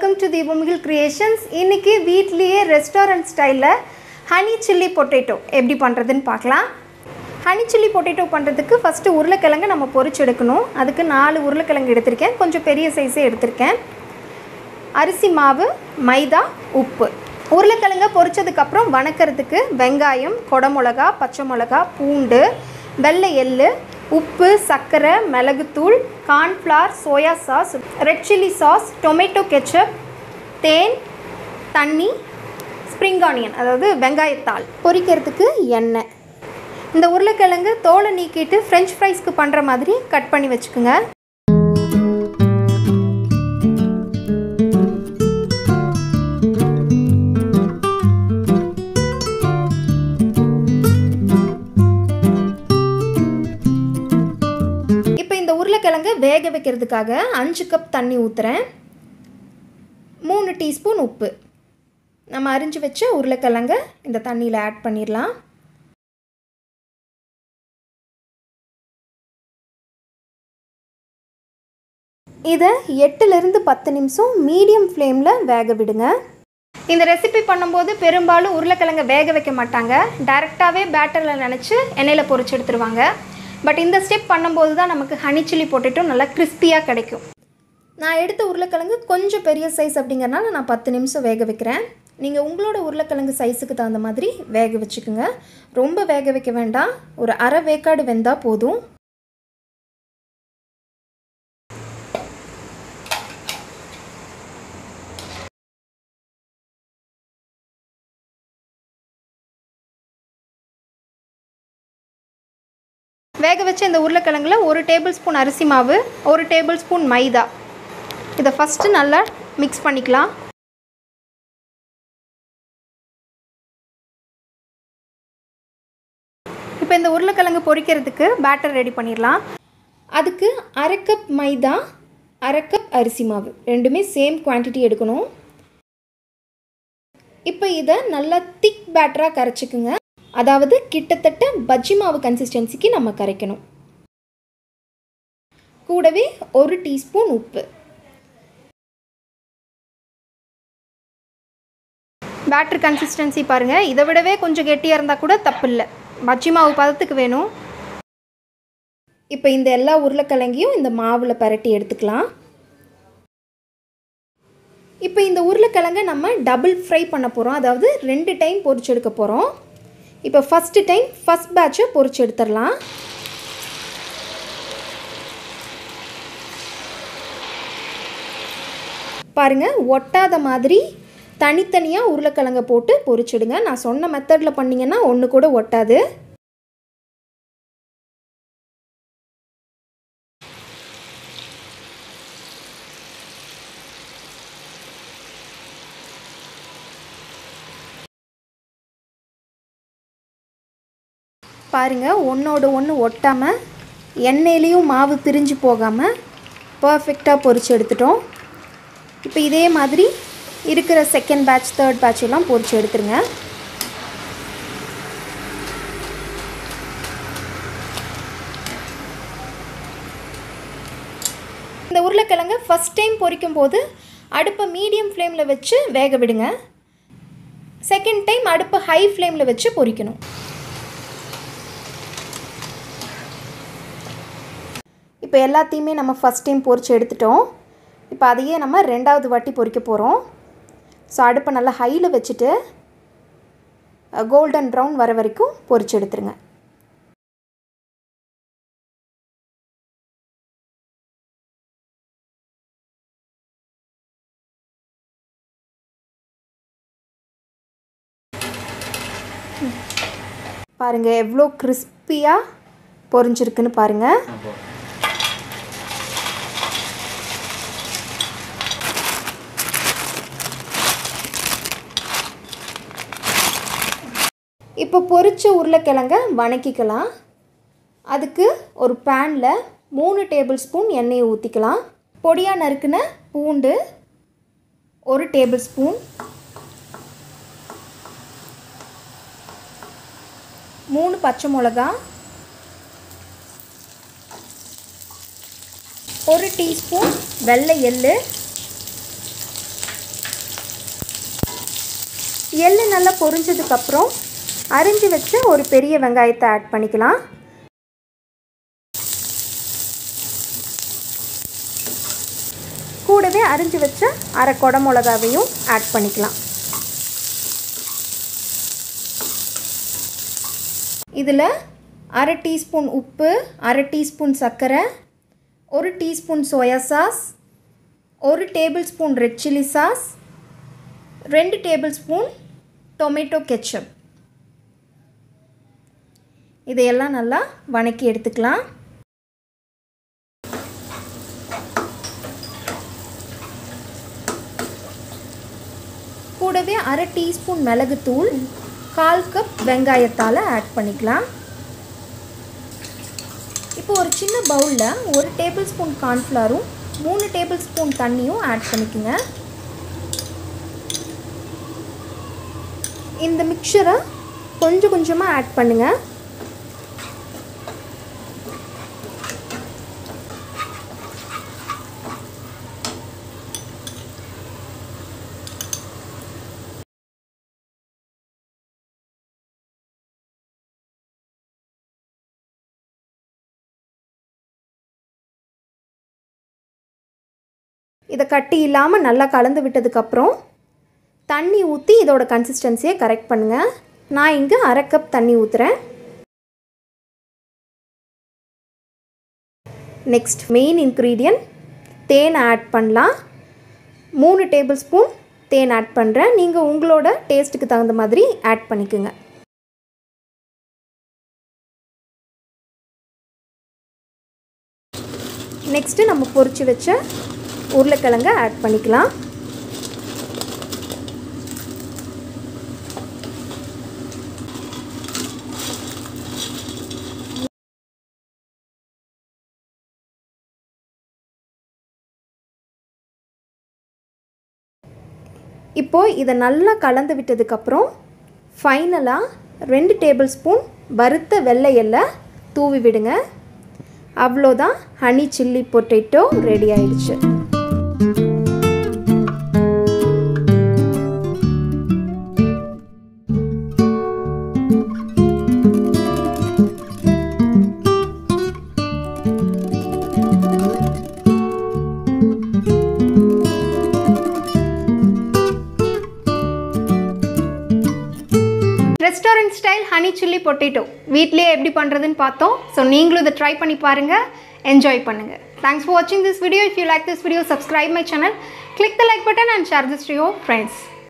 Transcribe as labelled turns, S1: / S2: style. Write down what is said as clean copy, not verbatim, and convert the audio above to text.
S1: Welcome to Deepamuhil Creations. இன்னைக்கு வீட்லயே restaurant ஸ்டைல்ல ஹனி சில்லி பொட்டேட்டோ எப்படி பண்றதுன்னு பார்க்கலாம். ஹனி சில்லி பொட்டேட்டோ பண்றதுக்கு ஃபர்ஸ்ட் உருளைக்கிழங்கு நம்ம பொரிச்சு எடுக்கணும். அதுக்கு 4 உருளைக்கிழங்கு எடுத்துர்க்கேன். கொஞ்சம் பெரிய சைஸே எடுத்துர்க்கேன். அரிசி மாவு, மைதா, உப்பு. உருளைக்கிழங்க பொரிச்சதுக்கு அப்புறம் வணக்கிறதுக்கு வெங்காயம், கொடமிளகா, பச்சை மிளகாய், பூண்டு, வெள்ளை எள்ளு, உப்பு, சர்க்கரை, மிளகுத்தூள், cornflour, soya sauce, red chilli sauce, tomato ketchup, தேன், தண்ணி, ஸ்ப்ரிங் ஆனியன் அதாவது வெங்காயத்தாள், பொரிக்கிறதுக்கு எண்ணெய். இந்த உருளைக்கிழங்கு தோலை நீக்கிட்டு ஃப்ரெஞ்ச் ஃப்ரைஸ்க்கு பண்ணுற மாதிரி கட் பண்ணி வச்சுக்கோங்க. உருளைக்கிழங்கு வேக வைக்கிறதுக்காக 5 கப் தண்ணி ஊற்றுறேன். 3 டீஸ்பூன் உப்பு. நம்ம அரிஞ்சு வச்ச உருளைக்கிழங்க இந்த தண்ணியில் ஆட் பண்ணிடலாம். இதை 8லிருந்து 10 நிமிஷம் மீடியம் ஃப்ளேமில் வேக விடுங்க. இந்த ரெசிபி பண்ணும்போது பெரும்பாலும் உருளைக்கிழங்க வேக வைக்க மாட்டாங்க. டைரெக்டாகவே பேட்டரில் நினச்சி எண்ணெயில் பொரிச்சு எடுத்துருவாங்க. பட் இந்த ஸ்டெப் பண்ணும்போது தான் நமக்கு ஹனி சில்லி பொட்டேட்டோ நல்லா கிறிஸ்பியாக கிடைக்கும். நான் எடுத்த உருளைக்கிழங்கு கொஞ்சம் பெரிய சைஸ் அப்படிங்கிறனால நான் 10 நிமிஷம் வேக வைக்கிறேன். நீங்கள் உங்களோட உருளைக்கிழங்கு சைஸுக்கு தகுந்த மாதிரி வேக வச்சுக்கோங்க. ரொம்ப வேக வைக்க வேண்டாம், ஒரு அரை வேக்காடு வெந்தால் போதும். வேக வச்ச இந்த உருளைக்கிழங்குல 1 டேபிள் ஸ்பூன் அரிசி மாவு, 1 டேபிள் ஸ்பூன் மைதா, இதை ஃபஸ்ட்டு நல்லா மிக்ஸ் பண்ணிக்கலாம். இப்போ இந்த உருளைக்கிழங்கு பொரிக்கிறதுக்கு பேட்டர் ரெடி பண்ணிடலாம். அதுக்கு 1/2 கப் மைதா, 1/2 கப் அரிசி மாவு, ரெண்டுமே சேம் குவான்டிட்டி எடுக்கணும். இப்போ இதை நல்லா திக் பேட்டராக கரைச்சிக்குங்க. அதாவது கிட்டத்தட்ட பஜ்ஜி மாவு கன்சிஸ்டன்சிக்கு நம்ம கரைக்கணும். கூடவே 1 டீஸ்பூன் உப்பு. பேட்டர் கன்சிஸ்டன்சி பாருங்கள், இதை விடவே கொஞ்சம் கெட்டியாக இருந்தால் கூட தப்பு இல்லை. பஜ்ஜி மாவு பதத்துக்கு வேணும். இப்போ இந்த எல்லா உருளைக்கிழங்கையும் இந்த மாவில் பரட்டி எடுத்துக்கலாம். இப்போ இந்த உருளைக்கிழங்கை நம்ம டபுள் ஃப்ரை பண்ண போகிறோம். அதாவது 2 டைம் பொரிச்சு எடுக்க போகிறோம். இப்போ ஃபஸ்ட்டு டைம் ஃபஸ்ட் பேட்சை பொரிச்சு எடுத்துடலாம். பாருங்கள், ஒட்டாத மாதிரி தனித்தனியாக உருளைக்கிழங்கை போட்டு பொரிச்சிடுங்க. நான் சொன்ன மெத்தடில் பண்ணிங்கன்னா ஒன்று கூட ஒட்டாது. பாருங்கள், ஒன்றோடு ஒன்று ஒட்டாமல் எண்ணெயிலையும் மாவு பிரிஞ்சு போகாமல் பர்ஃபெக்டாக பொரிச்சு எடுத்துட்டோம். இப்போ இதே மாதிரி இருக்கிற செகண்ட் பேட்ச், தேர்ட் பேட்ச் எல்லாம் பொரிச்சு எடுத்துருங்க. இந்த உருளைக்கிழங்கை ஃபஸ்ட் டைம் பொரிக்கும் போது அடுப்பை மீடியம் ஃப்ளேமில் வச்சு வேக விடுங்க. செகண்ட் டைம் அடுப்பை ஹை ஃப்ளேமில் வச்சு பொரிக்கணும். இப்போ எல்லாத்தையுமே நம்ம ஃபஸ்ட் டைம் பொரிச்சு எடுத்துட்டோம். இப்போ அதையே நம்ம 2வது வாட்டி பொரிக்க போகிறோம். ஸோ அடுப்பை நல்லா ஹையில் வச்சுட்டு கோல்டன் ப்ரௌன் வர வரைக்கும் பொரிச்சு எடுத்துருங்க. பாருங்கள் எவ்வளோ கிறிஸ்பியாக பொரிஞ்சிருக்குன்னு பாருங்கள். இப்போ பொரிச்ச உருளைக்கிழங்க வணக்கிக்கலாம். அதுக்கு ஒரு பேனில் 3 டேபிள் ஸ்பூன் எண்ணெயை ஊற்றிக்கலாம். பொடியாக நறுக்குன பூண்டு 1 டேபிள் ஸ்பூன், 3 பச்சை மிளகா, 1 டீஸ்பூன் வெள்ளை எள்ளு, எள்ளு நல்லா பொரிஞ்சதுக்கப்புறம் அரிஞ்சு வச்ச ஒரு பெரிய வெங்காயத்தை ஆட் பண்ணிக்கலாம். கூடவே அரிஞ்சு வச்ச அரை கொடை மிளகாவையும் ஆட் பண்ணிக்கலாம். இதில் அரை டீஸ்பூன் உப்பு, அரை டீஸ்பூன் சர்க்கரை, ஒரு டீஸ்பூன் சோயா சாஸ், ஒரு tablespoon red chilli sauce, 2 tablespoon tomato ketchup இதையெல்லாம் நல்லா வணக்கி எடுத்துக்கலாம். கூடவே அரை டீஸ்பூன் மிளகுத்தூள், 1/4 கப் வெங்காயத்தால் ஆட் பண்ணிக்கலாம். இப்போ ஒரு சின்ன பவுலில் 1 டேபிள் ஸ்பூன் கார்ன்ஃப்ளவரும் 3 டேபிள் ஸ்பூன் தண்ணியும் ஆட் பண்ணிக்கோங்க. இந்த மிக்சரை கொஞ்சம் கொஞ்சமாக ஆட் பண்ணுங்கள். இதை கட்டி இல்லாமல் நல்லா கலந்து விட்டதுக்கப்புறம் தண்ணி ஊற்றி இதோட கன்சிஸ்டன்சியை கரெக்ட் பண்ணுங்கள். நான் இங்கே அரை கப் தண்ணி ஊற்றுறேன். நெக்ஸ்ட் மெயின் இன்க்ரீடியன்ட் தேன் ஆட் பண்ணலாம். 3 டேபிள் ஸ்பூன் தேன் ஆட் பண்ணுறேன். நீங்கள் உங்களோட டேஸ்ட்டுக்கு தகுந்த மாதிரி ஆட் பண்ணிக்கோங்க. நெக்ஸ்ட்டு நம்ம பொரிச்சு வச்ச உருளைக்கிழங்கை ஆட் பண்ணிக்கலாம். இப்போ இதை நல்லா கலந்து விட்டதுக்கப்புறம் ஃபைனலாக 2 டேபிள் ஸ்பூன் வறுத்த வெள்ளை எள்ளை தூவி விடுங்க. அவ்வளோதான், ஹனி சில்லி பொட்டேட்டோ ரெடி ஆயிடுச்சு. Restaurant style honey chilli potato வீட்லேயே எப்படி பண்ணுறதுன்னு பார்த்தோம். ஸோ நீங்களும் இதை ட்ரை பண்ணி பாருங்கள், என்ஜாய் பண்ணுங்கள். Thanks for watching this video. If you like this video, subscribe my channel, click the like button and share this to your friends.